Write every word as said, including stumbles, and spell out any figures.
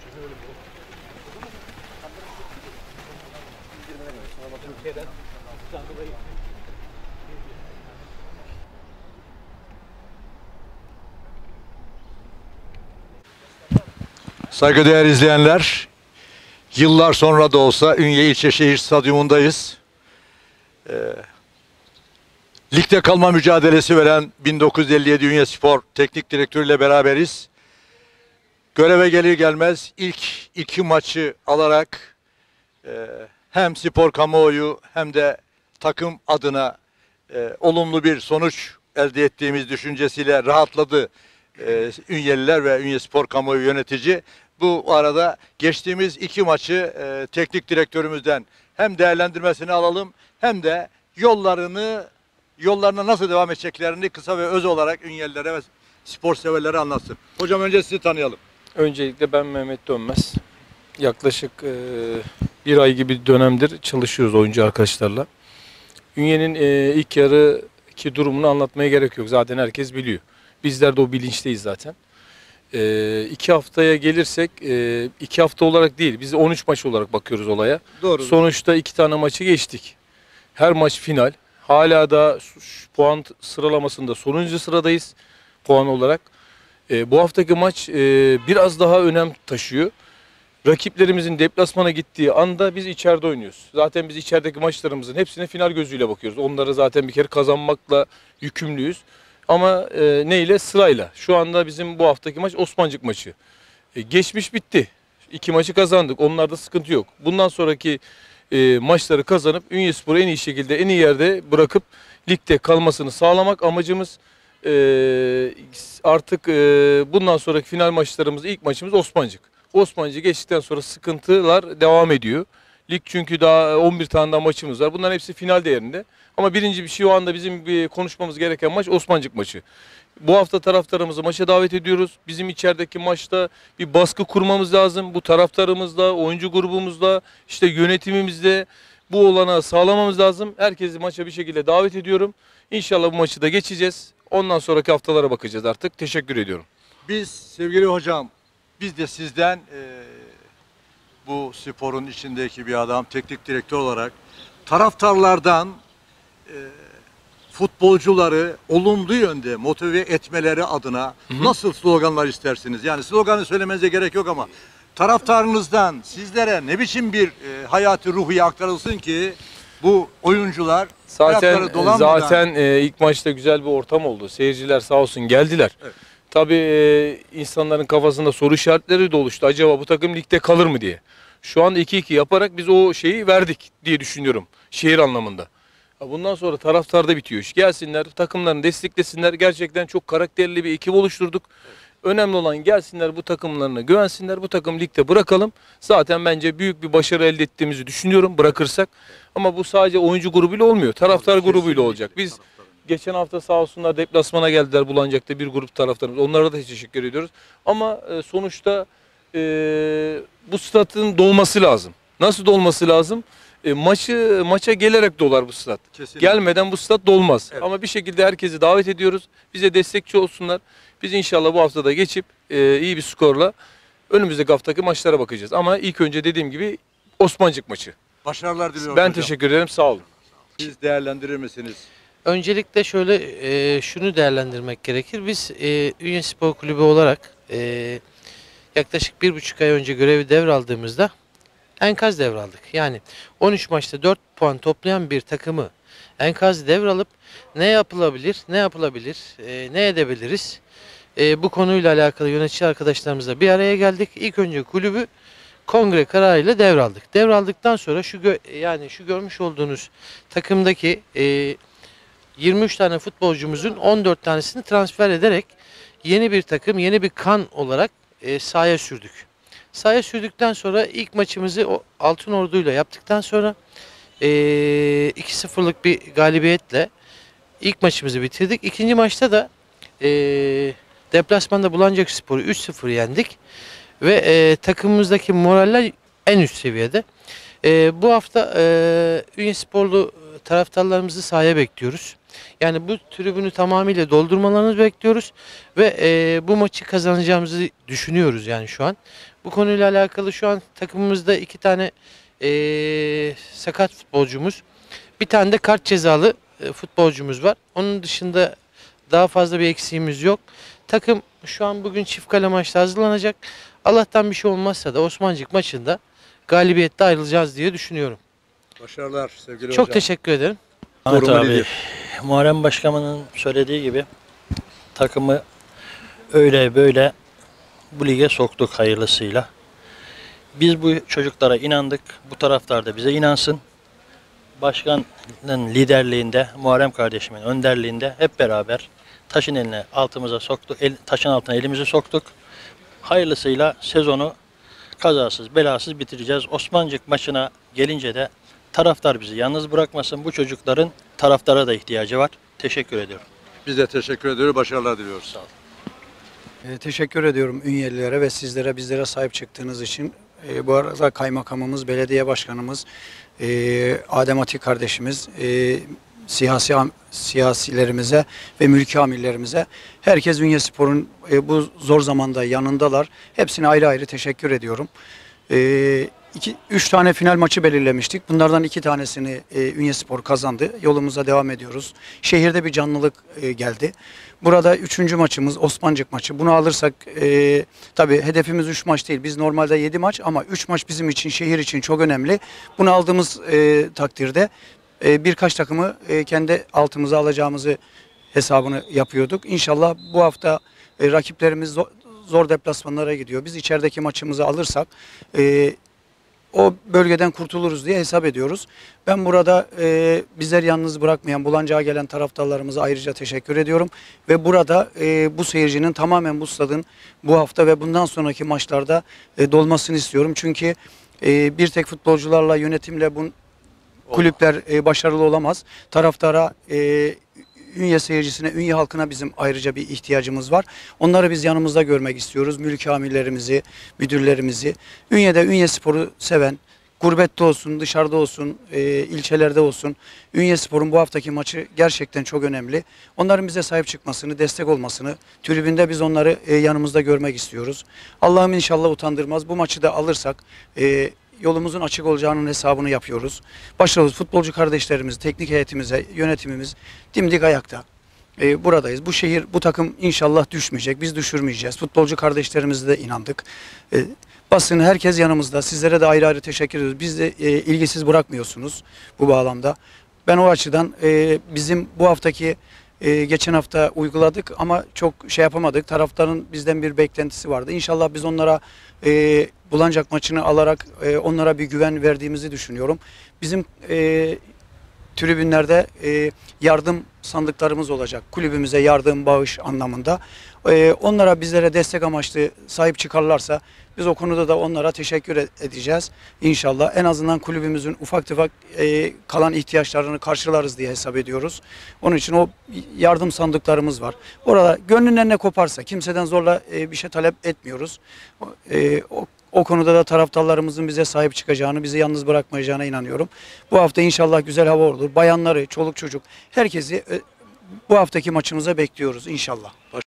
Saygıdeğer izleyenler, yıllar sonra da olsa Ünye İlçeşehir Stadyumundayız. Ee, ligde kalma mücadelesi veren bin dokuz yüz elli yedi Ünye Spor Teknik Direktörü ile beraberiz. Göreve gelir gelmez ilk iki maçı alarak e, hem spor kamuoyu hem de takım adına e, olumlu bir sonuç elde ettiğimiz düşüncesiyle rahatladı e, Ünyeliler ve Ünye Spor kamuoyu yönetici. Bu arada geçtiğimiz iki maçı e, teknik direktörümüzden hem değerlendirmesini alalım hem de yollarını yollarına nasıl devam edeceklerini kısa ve öz olarak Ünyelilere ve spor severlere anlatsın. Hocam önce sizi tanıyalım. Öncelikle ben Mehmet Dönmez. Yaklaşık e, bir ay gibi dönemdir çalışıyoruz oyuncu arkadaşlarla. Ünye'nin e, ilk yarıki durumunu anlatmaya gerek yok. Zaten herkes biliyor. Bizler de o bilinçteyiz zaten. E, iki haftaya gelirsek, e, iki hafta olarak değil, biz on üç maç olarak bakıyoruz olaya. Doğru. Sonuçta iki tane maçı geçtik. Her maç final. Hala da puan sıralamasında sonuncu sıradayız puan olarak. E, bu haftaki maç e, biraz daha önem taşıyor. Rakiplerimizin deplasmana gittiği anda biz içeride oynuyoruz. Zaten biz içerideki maçlarımızın hepsine final gözüyle bakıyoruz. Onları zaten bir kere kazanmakla yükümlüyüz. Ama e, neyle? Sırayla. Şu anda bizim bu haftaki maç Osmancık maçı. E, geçmiş bitti. İki maçı kazandık. Onlarda sıkıntı yok. Bundan sonraki e, maçları kazanıp Ünyespor'u en iyi şekilde, en iyi yerde bırakıp ligde kalmasını sağlamak amacımız. Ee, artık e, bundan sonraki final maçlarımız, ilk maçımız Osmancık. Osmancık geçtikten sonra sıkıntılar devam ediyor. Lig çünkü daha on bir tane daha maçımız var. Bunların hepsi final değerinde. Ama birinci bir şey o anda bizim bir konuşmamız gereken maç Osmancık maçı. Bu hafta taraftarımızı maça davet ediyoruz. Bizim içerideki maçta bir baskı kurmamız lazım. Bu taraftarımızla, oyuncu grubumuzla, işte yönetimimizle bu olanağı sağlamamız lazım. Herkesi maça bir şekilde davet ediyorum. İnşallah bu maçı da geçeceğiz. Ondan sonraki haftalara bakacağız artık. Teşekkür ediyorum. Biz sevgili hocam, biz de sizden e, bu sporun içindeki bir adam, teknik direktör olarak taraftarlardan e, futbolcuları olumlu yönde motive etmeleri adına hı hı. nasıl sloganlar istersiniz? Yani sloganı söylemenize gerek yok ama taraftarınızdan sizlere ne biçim bir e, hayati ruhiye aktarılsın ki bu oyuncular zaten zaten e, ilk maçta güzel bir ortam oldu. Seyirciler sağ olsun geldiler. Evet. Tabii e, insanların kafasında soru işaretleri de oluştu. Acaba bu takım ligde kalır mı diye. Şu anda iki iki yaparak biz o şeyi verdik diye düşünüyorum. Şehir anlamında. Bundan sonra taraftarda bitiyor iş. Gelsinler, takımlarını desteklesinler. Gerçekten çok karakterli bir ekip oluşturduk. Evet. Önemli olan gelsinler, bu takımlarına güvensinler. Bu takım ligde bırakalım. Zaten bence büyük bir başarı elde ettiğimizi düşünüyorum bırakırsak. Ama bu sadece oyuncu grubuyla olmuyor. Taraftar grubuyla olacak. Biz geçen hafta sağ olsunlar deplasmana geldiler Bulancak'ta bir grup taraftarımız. Onlara da teşekkür ediyoruz. Ama sonuçta e, bu statın dolması lazım. Nasıl dolması lazım? E, maçı maça gelerek dolar bu stat. Kesinlikle. Gelmeden bu stat dolmaz. Evet. Ama bir şekilde herkesi davet ediyoruz. Bize destekçi olsunlar. Biz inşallah bu haftada geçip e, iyi bir skorla önümüzdeki haftaki maçlara bakacağız. Ama ilk önce dediğim gibi Osmancık maçı. Başarılar diliyorum Ben hocam. teşekkür ederim. Sağ olun. Siz değerlendirir misiniz? Öncelikle şöyle e, şunu değerlendirmek gerekir. Biz e, Ünye Spor Kulübü olarak e, yaklaşık bir buçuk ay önce görevi devraldığımızda enkaz devraldık. Yani on üç maçta dört puan toplayan bir takımı enkaz devralıp ne yapılabilir, ne yapılabilir, e, ne edebiliriz? E, bu konuyla alakalı yönetici arkadaşlarımızla bir araya geldik. İlk önce kulübü kongre kararıyla devraldık. Devraldıktan sonra şu yani şu görmüş olduğunuz takımdaki e, yirmi üç tane futbolcumuzun on dört tanesini transfer ederek yeni bir takım, yeni bir kan olarak e, sahaya sürdük. Sahaya sürdükten sonra ilk maçımızı Altınordu ile yaptıktan sonra e, iki sıfırlık bir galibiyetle ilk maçımızı bitirdik. İkinci maçta da e, deplasmanda Bulancakspor'u üç sıfır yendik. Ve e, takımımızdaki moraller en üst seviyede. E, bu hafta e, Ünye Sporlu taraftarlarımızı sahaya bekliyoruz. Yani bu tribünü tamamıyla doldurmalarını bekliyoruz ve e, bu maçı kazanacağımızı düşünüyoruz yani şu an. Bu konuyla alakalı şu an takımımızda iki tane e, sakat futbolcumuz, bir tane de kart cezalı e, futbolcumuz var. Onun dışında daha fazla bir eksiğimiz yok. Takım şu an bugün çift kale maçta hazırlanacak. Allah'tan bir şey olmazsa da Osmancık maçında galibiyette ayrılacağız diye düşünüyorum. Başarılar sevgili Çok hocam. teşekkür ederim. Ahmet Durumu abi, nedir? Muharrem Başkanı'nın söylediği gibi takımı öyle böyle bu lige soktuk hayırlısıyla. Biz bu çocuklara inandık. Bu taraftar da bize inansın. Başkanın liderliğinde, Muharrem kardeşimin önderliğinde hep beraber taşın eline altımıza soktuk. El, taşın altına elimizi soktuk. Hayırlısıyla sezonu kazasız belasız bitireceğiz. Osmancık maçına gelince de taraftar bizi yalnız bırakmasın. Bu çocukların taraftara da ihtiyacı var. Teşekkür ediyorum. Biz de teşekkür ediyoruz. Başarılar diliyoruz. Sağ olun. E, teşekkür ediyorum Ünyelilere ve sizlere bizlere sahip çıktığınız için. E, bu arada kaymakamımız, belediye başkanımız, e, Adem Atik kardeşimiz, e, siyasi am- siyasilerimize ve mülki amirlerimize, herkes Ünyespor'un e, bu zor zamanda yanındalar. Hepsine ayrı ayrı teşekkür ediyorum. E, iki, üç tane final maçı belirlemiştik. Bunlardan iki tanesini e, Ünyespor kazandı. Yolumuza devam ediyoruz. Şehirde bir canlılık e, geldi. Burada üçüncü maçımız Osmancık maçı. Bunu alırsak e, tabii hedefimiz üç maç değil. Biz normalde yedi maç ama üç maç bizim için, şehir için çok önemli. Bunu aldığımız e, takdirde e, birkaç takımı e, kendi altımıza alacağımızı hesabını yapıyorduk. İnşallah bu hafta e, rakiplerimiz zor, zor deplasmanlara gidiyor. Biz içerideki maçımızı alırsak e, o bölgeden kurtuluruz diye hesap ediyoruz. Ben burada e, bizleri yalnız bırakmayan, Bulancak'a gelen taraftarlarımıza ayrıca teşekkür ediyorum. Ve burada e, bu seyircinin tamamen bu stadın bu hafta ve bundan sonraki maçlarda e, dolmasını istiyorum. Çünkü e, bir tek futbolcularla, yönetimle bu kulüpler e, başarılı olamaz. Taraftara, e, Ünye seyircisine, Ünye halkına bizim ayrıca bir ihtiyacımız var. Onları biz yanımızda görmek istiyoruz. Mülki amirlerimizi, müdürlerimizi. Ünye'de Ünyespor'u seven, gurbette olsun, dışarıda olsun, e, ilçelerde olsun. Ünyespor'un bu haftaki maçı gerçekten çok önemli. Onların bize sahip çıkmasını, destek olmasını, tribünde biz onları e, yanımızda görmek istiyoruz. Allah'ım inşallah utandırmaz. Bu maçı da alırsak e, yolumuzun açık olacağının hesabını yapıyoruz. Başarılı futbolcu kardeşlerimiz, teknik heyetimize, yönetimimiz dimdik ayakta. Ee, buradayız. Bu şehir, bu takım inşallah düşmeyecek. Biz düşürmeyeceğiz. Futbolcu kardeşlerimize de inandık. Ee, basın, herkes yanımızda. Sizlere de ayrı ayrı teşekkür ediyoruz. Biz de e, ilgisiz bırakmıyorsunuz bu bağlamda. Ben o açıdan e, bizim bu haftaki e, geçen hafta uyguladık ama çok şey yapamadık. Taraftarın bizden bir beklentisi vardı. İnşallah biz onlara e, Bulancak maçını alarak e, onlara bir güven verdiğimizi düşünüyorum. Bizim e, tribünlerde e, yardım sandıklarımız olacak. Kulübümüze yardım, bağış anlamında. E, onlara bizlere destek amaçlı sahip çıkarlarsa biz o konuda da onlara teşekkür edeceğiz. İnşallah en azından kulübümüzün ufak tefek e, kalan ihtiyaçlarını karşılarız diye hesap ediyoruz. Onun için o yardım sandıklarımız var. Orada gönlünden ne koparsa, kimseden zorla e, bir şey talep etmiyoruz. E, o O konuda da taraftarlarımızın bize sahip çıkacağını, bizi yalnız bırakmayacağına inanıyorum. Bu hafta inşallah güzel hava olur. Bayanları, çoluk çocuk, herkesi bu haftaki maçımıza bekliyoruz inşallah.